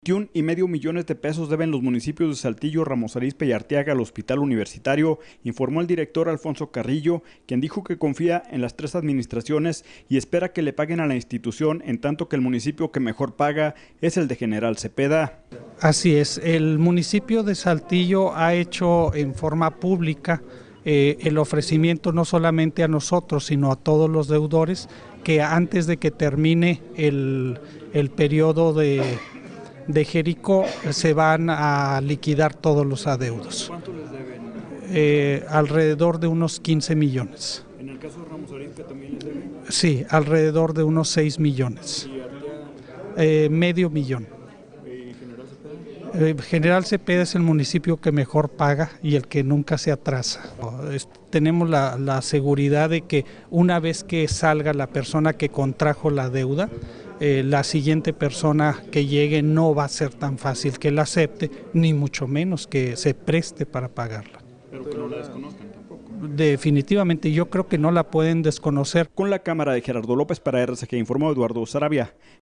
21,5 millones de pesos deben los municipios de Saltillo, Ramos Arizpe y Arteaga al Hospital Universitario, informó el director Alfonso Carrillo, quien dijo que confía en las tres administraciones y espera que le paguen a la institución, en tanto que el municipio que mejor paga es el de General Cepeda. Así es, el municipio de Saltillo ha hecho en forma pública el ofrecimiento no solamente a nosotros, sino a todos los deudores, que antes de que termine el periodo de Jericó se van a liquidar todos los adeudos. ¿Cuánto les deben? Alrededor de unos 15 millones. ¿En el caso de Ramos Arizpe también les deben? Sí, alrededor de unos 6 millones. ¿Y Arteaga? Medio millón. ¿Y General Cepeda? General Cepeda es el municipio que mejor paga y el que nunca se atrasa. Tenemos la seguridad de que una vez que salga la persona que contrajo la deuda, la siguiente persona que llegue no va a ser tan fácil que la acepte, ni mucho menos que se preste para pagarla. Pero que no la desconozcan tampoco. Definitivamente yo creo que no la pueden desconocer. Con la cámara de Gerardo López para RCG informó Eduardo Saravia.